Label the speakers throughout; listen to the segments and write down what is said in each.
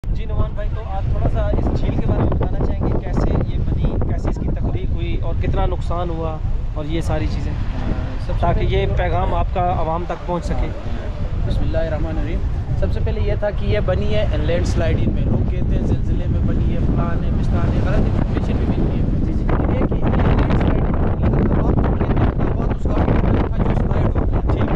Speaker 1: जी नुमान भाई, तो आप थोड़ा सा इस झील के बारे में बताना चाहेंगे, कैसे ये बनी, कैसे इसकी तख्लीक हुई और कितना नुकसान हुआ और ये सारी चीज़ें, ताकि ये पैगाम आपका आवाम तक पहुंच सके।
Speaker 2: बिस्मिल्लाहिर्रहमानिर्रहीम। सबसे पहले ये था कि ये बनी है लैंड स्लाइडिंग में। लोग कहते हैं ज़िलज़िले में बनी है, फलान है, मिस्तान है, गलत इन्फॉर्मेशन भी मिलती है। जी जी, लेकिन ये कि ये लैंड स्लाइडिंग में बनी है। तबाद तो कहते हैं, तबाद उसका था जो स्लाइड हो गया। ठीक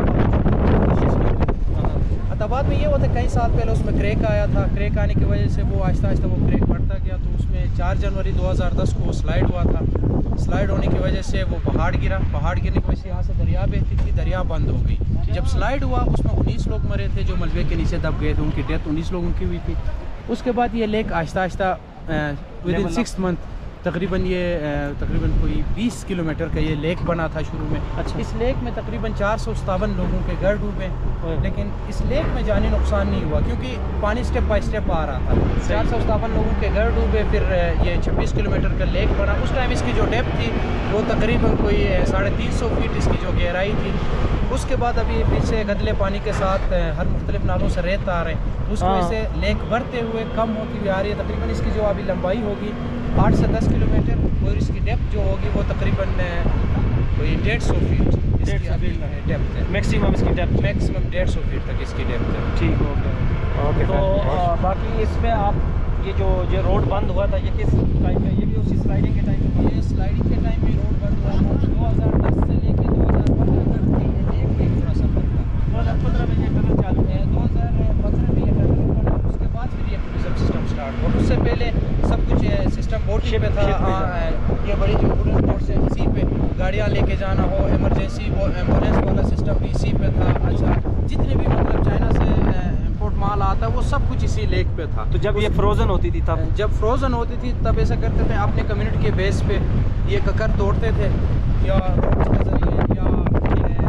Speaker 2: है। तबाद में ये होता है, कई साल पहले उसमें क्रैक आया था। क्रैक आने की वजह से वो आहिस्ता आहिस्ता वो क्रैक बढ़ता गया, तो उसमें 4 जनवरी 2010 को स्लाइड हुआ था। स्लाइड होने की वजह से वो पहाड़ गिरा। पहाड़ गिरने की वजह से यहाँ से दरिया बहती थी, दरिया बंद हो गई। जब स्लाइड हुआ उसमें 19 लोग मरे थे जो मलबे के नीचे दब गए थे, उनकी डेथ 19 लोगों की हुई थी। उसके बाद ये lake Aahista Aahista within 6 month तकरीबन कोई 20 किलोमीटर का ये लेक बना था शुरू में।
Speaker 1: अच्छा।
Speaker 2: इस लेक में तकरीबन 457 लोगों के घर डूबे, लेकिन इस लेक में जानी नुकसान नहीं हुआ क्योंकि पानी स्टेप बाय स्टेप आ रहा था। 457 लोगों के घर डूबे, फिर ये 26 किलोमीटर का लेक बना। उस टाइम इसकी जो डेप्थ थी वो तकरीबन कोई 350 फीट इसकी जो गहराई थी। उसके बाद अभी पीछे गदले पानी के साथ हर मुख्तलिफ नालों से रेत आ रहे हैं, उसकी वजह से लेक बढ़ते हुए कम होती हुई आ रही है। तकरीबन इसकी जो अभी लंबाई होगी 8 से 10 किलोमीटर और इसकी डेप्थ जो होगी वो तकरीबन कोई 150 फीट इसकी अभी डेप्थ है।
Speaker 1: मैक्सिमम इसकी डेप्थ
Speaker 2: मैक्सिमम 150 फीट तक इसकी डेप्थ है।
Speaker 1: ठीक हो गया। ओके, तो बाकी इसमें आप ये रोड बंद हुआ था, ये किस टाइम में? ये भी उसी स्लाइडिंग के टाइम में?
Speaker 2: ये स्लाइडिंग के टाइम में रोड बंद हुआ था। 2010 से लेके 2015 तक एक पूरा सफर था।
Speaker 1: 2015 में ये टनल चालू है।
Speaker 2: 2015 में ये टनल बना, उसके बाद फिर ये टूरिज्म सिस्टम स्टार्ट हुआ। उससे पहले सब कुछ सिस्टम बोट पे था। ये बड़ी जो वुडन बोट से इसी पे गाड़ियाँ लेके जाना हो, इमरजेंसी वो एम्बुलेंस वाला सिस्टम भी इसी पे था। अच्छा, जितने भी मतलब चाइना से इम्पोर्ट माल आता वो सब कुछ इसी लेक पे था।
Speaker 1: तो जब ये फ्रोज़न होती थी तब?
Speaker 2: जब फ्रोज़न होती थी तब ऐसा करते थे, अपने कम्युनिटी के बेस पे ये ककर तोड़ते थे, या रोड्स के ज़रिए या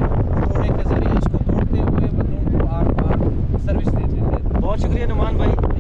Speaker 2: घोड़े के ज़रिए इसको तोड़ते हुए बंदों को आर पार सर्विस देते थे।
Speaker 1: बहुत शुक्रिया नुमान भाई।